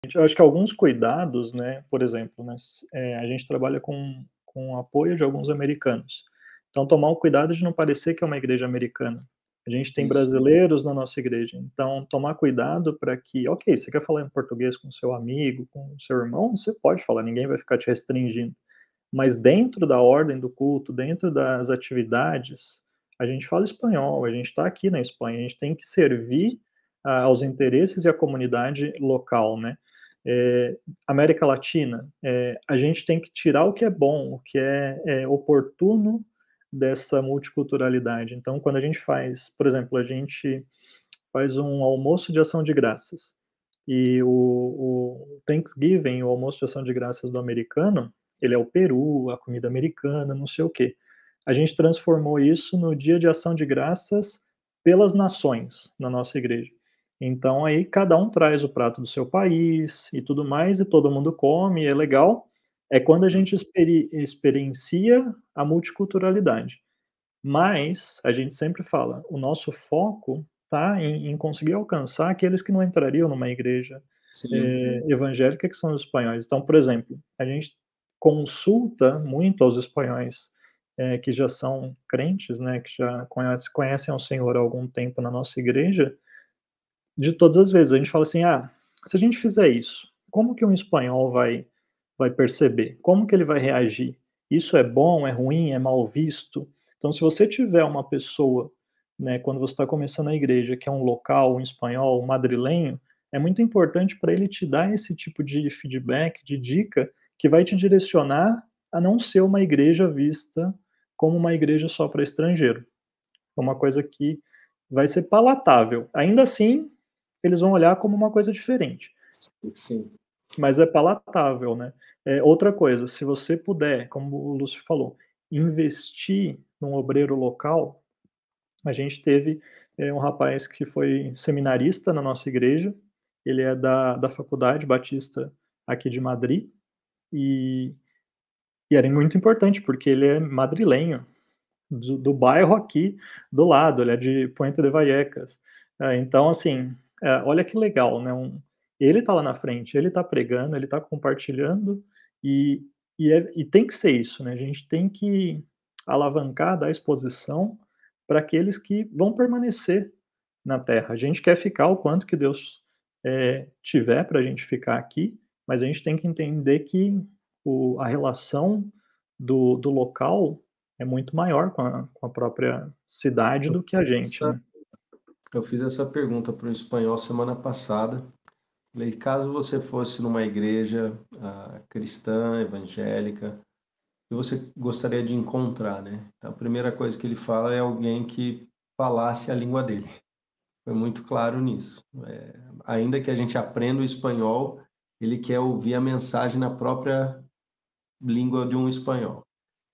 Eu acho que alguns cuidados, né, por exemplo, né, a gente trabalha com o apoio de alguns americanos. Então tomar o cuidado de não parecer que é uma igreja americana. A gente tem Isso. brasileiros na nossa igreja, então tomar cuidado para que, ok, você quer falar em português com seu amigo, com seu irmão, você pode falar, ninguém vai ficar te restringindo. Mas dentro da ordem do culto, dentro das atividades, a gente fala espanhol, a gente está aqui na Espanha, a gente tem que servir aos interesses e à comunidade local, né? É, América Latina, a gente tem que tirar o que é bom, o que é oportuno dessa multiculturalidade. Então, quando a gente faz, por exemplo, a gente faz um almoço de ação de graças, e o Thanksgiving, o almoço de ação de graças do americano, ele é o peru, a comida americana, não sei o quê. A gente transformou isso no dia de ação de graças pelas nações na nossa igreja. Então aí cada um traz o prato do seu país e tudo mais, e todo mundo come, é legal. É quando a gente experiencia a multiculturalidade. Mas a gente sempre fala, o nosso foco está em conseguir alcançar aqueles que não entrariam numa igreja, Sim. evangélica, que são os espanhóis. Então, por exemplo, a gente consulta muito aos espanhóis, que já são crentes, né, que já conhecem ao Senhor há algum tempo na nossa igreja, de todas as vezes. A gente fala assim: "Ah, se a gente fizer isso, como que um espanhol vai perceber? Como que ele vai reagir? Isso é bom, é ruim, é mal visto?". Então, se você tiver uma pessoa, né, quando você está começando a igreja, que é um local, um espanhol, um madrilenho, é muito importante para ele te dar esse tipo de feedback, de dica, que vai te direcionar a não ser uma igreja vista como uma igreja só para estrangeiro. É uma coisa que vai ser palatável. Ainda assim, eles vão olhar como uma coisa diferente, Sim, sim. mas é palatável, né. Outra coisa, se você puder, como o Lúcio falou, investir num obreiro local, a gente teve, um rapaz que foi seminarista na nossa igreja, ele é da Faculdade Batista aqui de Madrid, e era muito importante, porque ele é madrilenho, do bairro aqui do lado, ele é de Puente de Vallecas. Então, assim, olha que legal, né, ele está lá na frente, ele está pregando, ele está compartilhando, e e tem que ser isso, né, a gente tem que alavancar, dar exposição para aqueles que vão permanecer na terra. A gente quer ficar o quanto que Deus, tiver para a gente ficar aqui, mas a gente tem que entender que a relação do local é muito maior com a própria cidade Eu do que a fiz gente, essa né. eu fiz essa pergunta para um espanhol semana passada. Falei: "Caso você fosse numa igreja, cristã, evangélica, o que você gostaria de encontrar, né?". Então, a primeira coisa que ele fala é alguém que falasse a língua dele. Foi muito claro nisso. Ainda que a gente aprenda o espanhol, ele quer ouvir a mensagem na própria língua de um espanhol.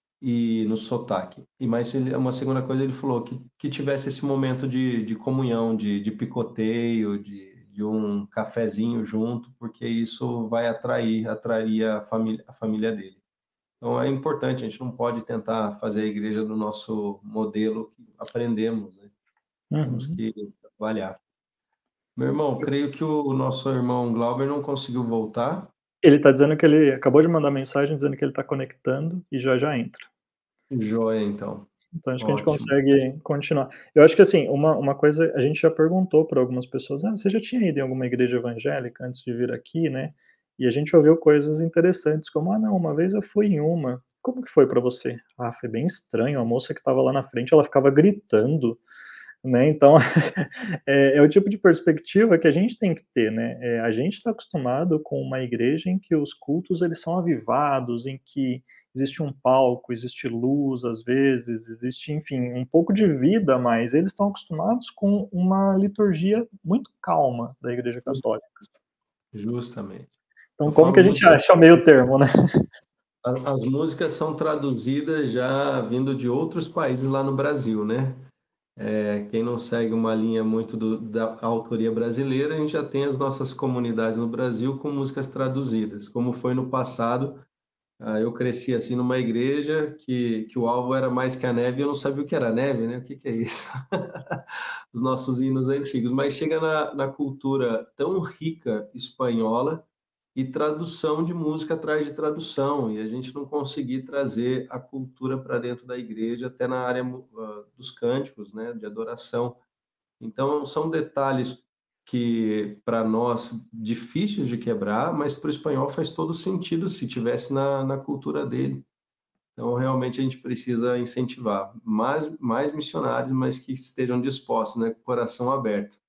E no sotaque. E mais ele uma segunda coisa, ele falou que tivesse esse momento de comunhão, de picoteio, de um cafezinho junto, porque isso vai atrair a família dele. Então é importante, a gente não pode tentar fazer a igreja do nosso modelo que aprendemos, né, temos Uhum. que trabalhar. Meu irmão, creio que o nosso irmão Glauber não conseguiu voltar. Ele está dizendo que ele acabou de mandar mensagem dizendo que ele está conectando e já já entra. Joia então, Então acho que a gente ótimo. consegue continuar. Eu acho que, assim, uma coisa a gente já perguntou para algumas pessoas: "Ah, você já tinha ido em alguma igreja evangélica antes de vir aqui, né?". E a gente ouviu coisas interessantes como: "Ah, não, uma vez eu fui em uma". "Como que foi para você?". "Ah, foi bem estranho, a moça que estava lá na frente, ela ficava gritando", né. Então, é o tipo de perspectiva que a gente tem que ter, né. A gente está acostumado com uma igreja em que os cultos eles são avivados, em que existe um palco, existe luz às vezes, existe, enfim, um pouco de vida, mas eles estão acostumados com uma liturgia muito calma da igreja Jus católica. Justamente. Eu Então como que falo a gente muito acha o meio termo, né? as músicas são traduzidas já vindo de outros países lá no Brasil, né. Quem não segue uma linha muito da autoria brasileira, a gente já tem as nossas comunidades no Brasil com músicas traduzidas, como foi no passado. Eu cresci, assim, numa igreja que o alvo era mais que a neve e eu não sabia o que era neve, né, o que que é isso? Os nossos hinos antigos, mas chega na cultura tão rica espanhola, e tradução de música atrás de tradução, e a gente não conseguir trazer a cultura para dentro da igreja, até na área dos cânticos, né, de adoração. Então, são detalhes que, para nós, difíceis de quebrar, mas para o espanhol faz todo sentido se tivesse na cultura dele. Então, realmente, a gente precisa incentivar mais missionários, mas que estejam dispostos, né, com o coração aberto.